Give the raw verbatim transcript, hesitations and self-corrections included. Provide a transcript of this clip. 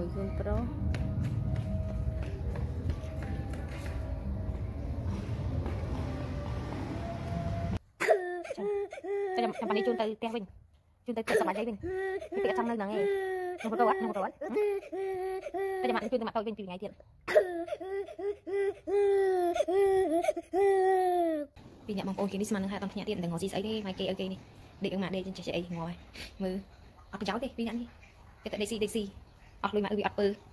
iPhone Pro cái nhầm nhầm đi chôn tới tia mình chôn tới sập đây mình cái tia trong nơi nắng nghe nhầm pro á nhầm pro á cái nhầm chôn tới mặt tôi bên từ ngày tiền vì nhận bằng ôi kia đi mà hai con nhà tiền đừng ngồi gì ấy đi mai kê ok đi để các bạn đây trên trẻ trẻ ngồi mưa học cháu đi vì nhận đi cái tại đây gì đây gì học lui mà ư bị upper